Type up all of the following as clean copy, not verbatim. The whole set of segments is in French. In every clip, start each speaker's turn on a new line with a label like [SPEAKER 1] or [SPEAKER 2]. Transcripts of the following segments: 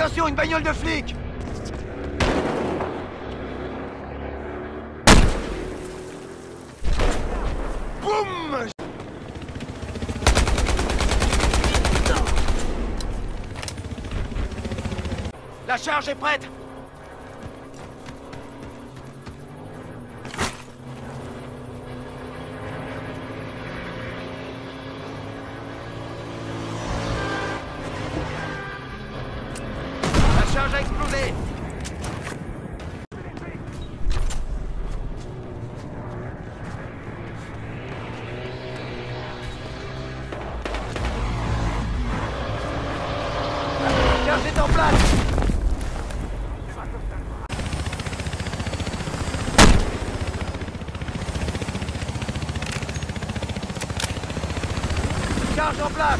[SPEAKER 1] Attention, une bagnole de flic! Boum! La charge est prête! La charge a explosé! La charge est en place! Charge en place!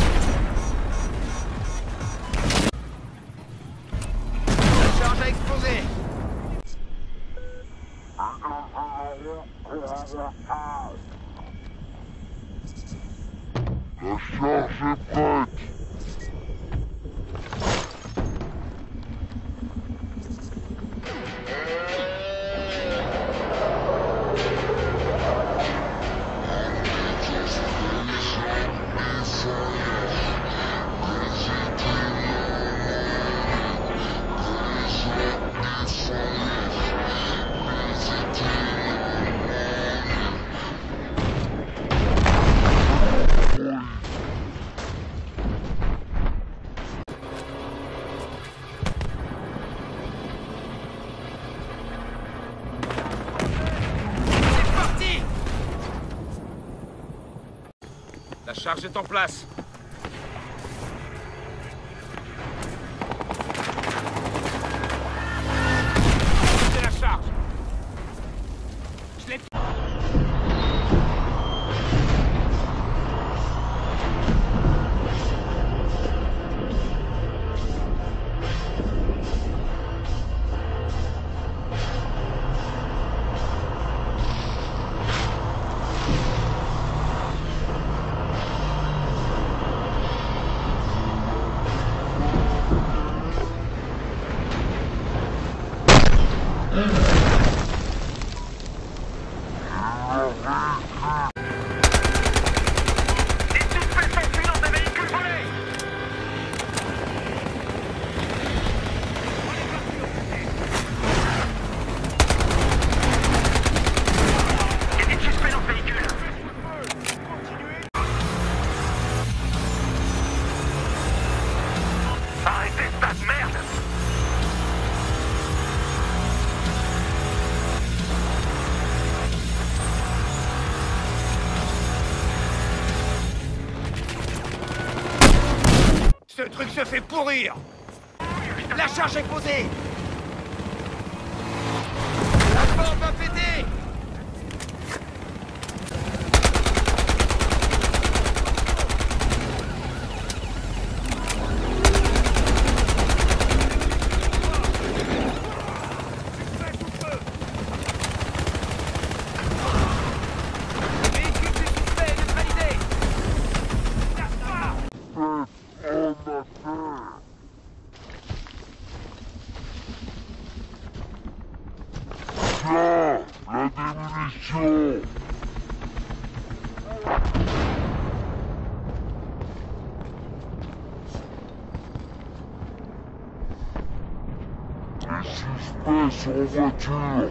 [SPEAKER 1] La charge a explosé!
[SPEAKER 2] La charge est prête.
[SPEAKER 1] La charge est en place. C'est la charge. Je l'ai... Ce truc se fait pourrir! La charge est posée! La porte va péter!
[SPEAKER 2] La démunition. Les suspects sont en voiture.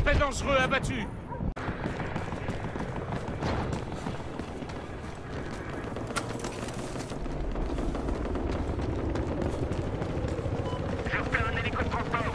[SPEAKER 1] Très dangereux, abattu.
[SPEAKER 3] Je repère un hélico de transport.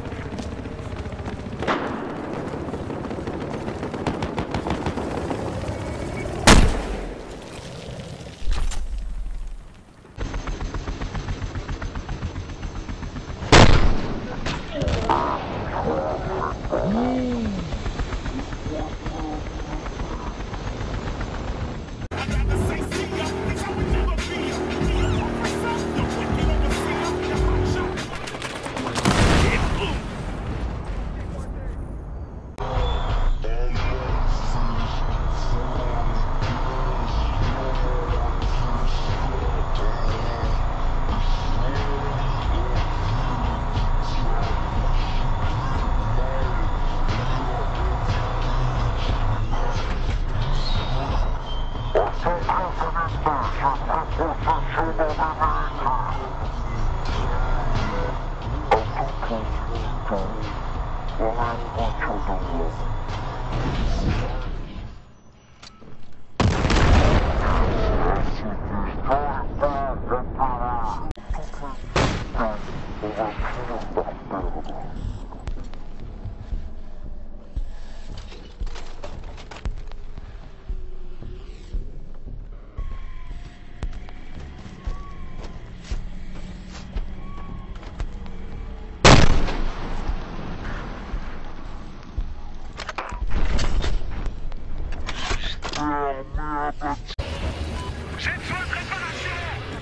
[SPEAKER 3] J'ai besoin de réparation.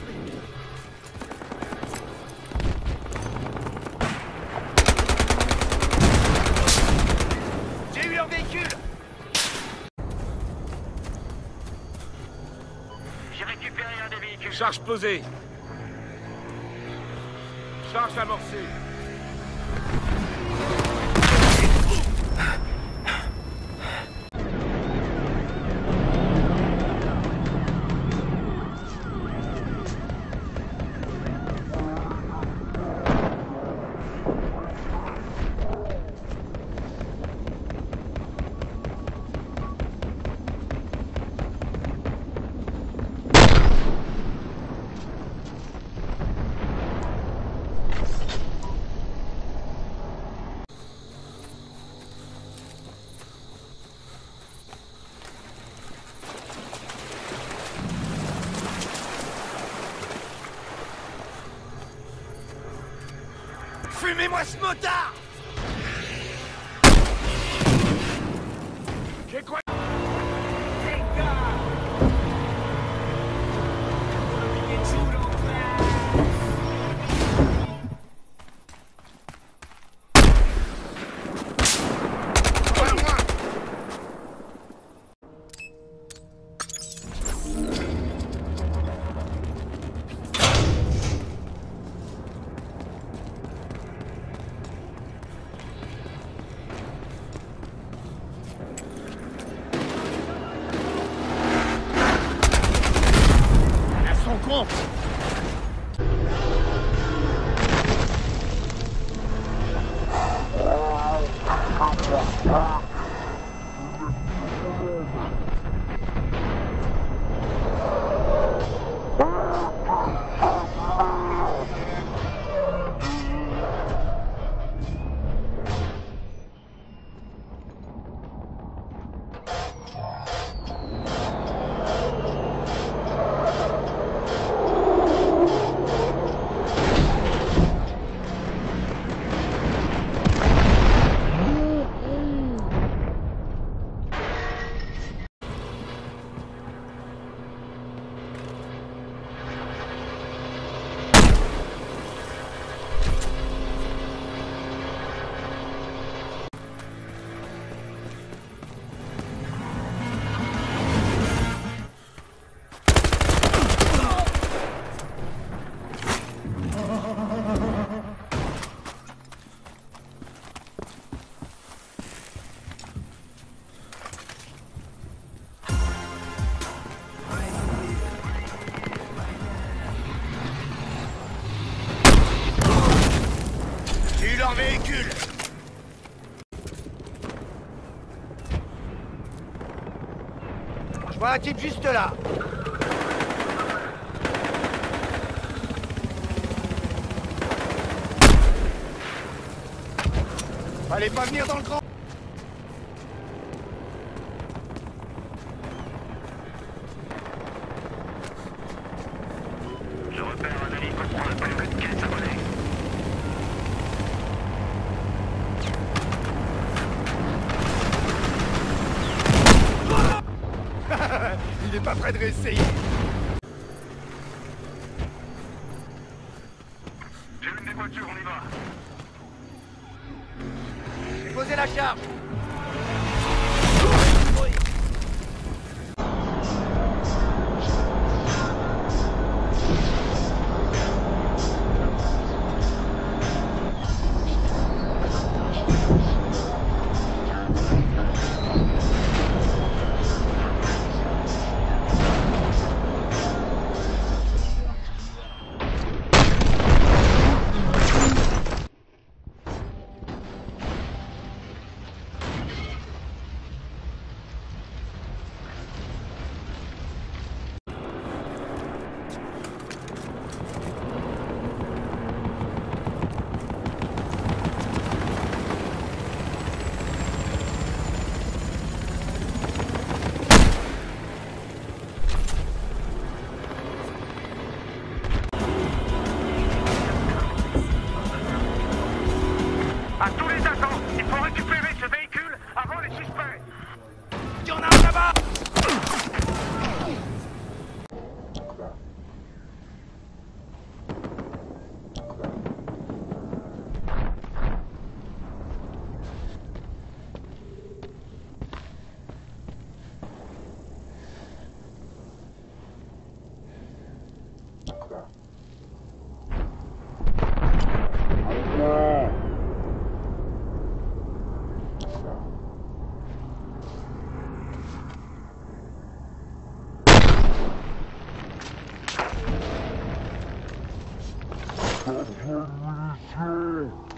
[SPEAKER 1] J'ai eu un véhicule.
[SPEAKER 3] J'ai récupéré un des véhicules.
[SPEAKER 1] Charge posée. Charge amorcée. Fumez-moi ce motard! J'ai quoi? vois un type juste là. Allez pas venir dans le grand.
[SPEAKER 3] Je repère un hélicoptère avec une caisse à voler.
[SPEAKER 1] Il est pas prêt de réessayer.
[SPEAKER 3] J'ai une des voitures, on y va.
[SPEAKER 1] J'ai posé la charge.
[SPEAKER 3] À tous les agents, il faut récupérer ce véhicule avant les suspects.
[SPEAKER 1] Il y en a un là-bas.
[SPEAKER 2] Chargez de munitions.